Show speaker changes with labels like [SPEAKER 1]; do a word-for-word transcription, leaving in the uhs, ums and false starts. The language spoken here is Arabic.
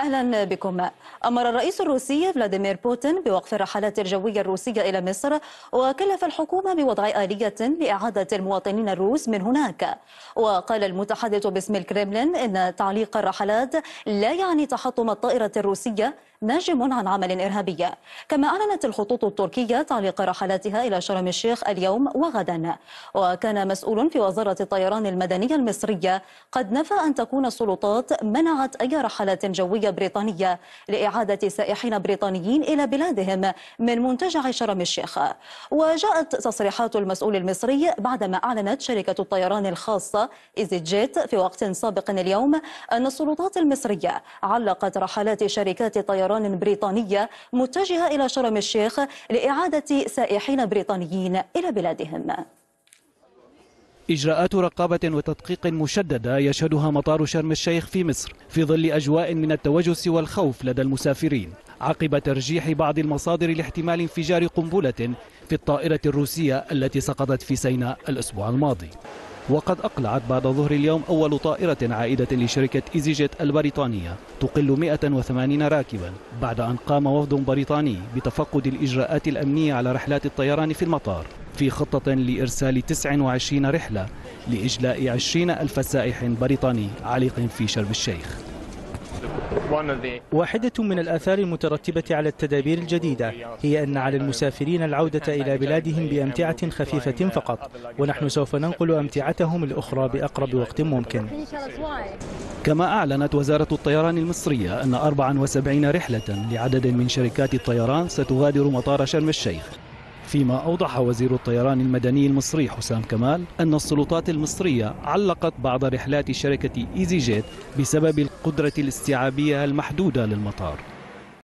[SPEAKER 1] أهلا بكم. أمر الرئيس الروسي فلاديمير بوتين بوقف الرحلات الجوية الروسية إلى مصر، وكلف الحكومة بوضع آلية لإعادة المواطنين الروس من هناك. وقال المتحدث باسم الكرملين إن تعليق الرحلات لا يعني تحطم الطائرة الروسية ناجم عن عمل إرهابي. كما أعلنت الخطوط التركية تعليق رحلاتها إلى شرم الشيخ اليوم وغدا. وكان مسؤول في وزارة الطيران المدنية المصرية قد نفى أن تكون السلطات منعت أي رحلات جوية بريطانية لإعادة سائحين بريطانيين إلى بلادهم من منتجع شرم الشيخ. وجاءت تصريحات المسؤول المصري بعدما أعلنت شركة الطيران الخاصة إيزي جيت في وقت سابق اليوم أن السلطات المصرية علقت رحلات شركات طيران بريطانية متجهة إلى شرم الشيخ لإعادة سائحين بريطانيين إلى بلادهم.
[SPEAKER 2] إجراءات رقابة وتدقيق مشددة يشهدها مطار شرم الشيخ في مصر في ظل أجواء من التوجس والخوف لدى المسافرين عقب ترجيح بعض المصادر لاحتمال انفجار قنبلة في الطائرة الروسية التي سقطت في سيناء الأسبوع الماضي. وقد أقلعت بعد ظهر اليوم أول طائرة عائدة لشركة إيزي جيت البريطانية تقل مئة وثمانين راكبا بعد أن قام وفد بريطاني بتفقد الإجراءات الأمنية على رحلات الطيران في المطار في خطة لإرسال تسع وعشرين رحلة لإجلاء عشرين ألف سائح بريطاني عالق في شرم الشيخ.
[SPEAKER 3] واحدة من الآثار المترتبة على التدابير الجديدة هي أن على المسافرين العودة إلى بلادهم بأمتعة خفيفة فقط، ونحن سوف ننقل أمتعتهم الأخرى بأقرب وقت ممكن.
[SPEAKER 2] كما أعلنت وزارة الطيران المصرية أن أربعة وسبعين رحلة لعدد من شركات الطيران ستغادر مطار شرم الشيخ. فيما أوضح وزير الطيران المدني المصري حسام كمال أن السلطات المصرية علقت بعض رحلات شركة إيزي جيت بسبب القدرة الاستيعابية المحدودة للمطار.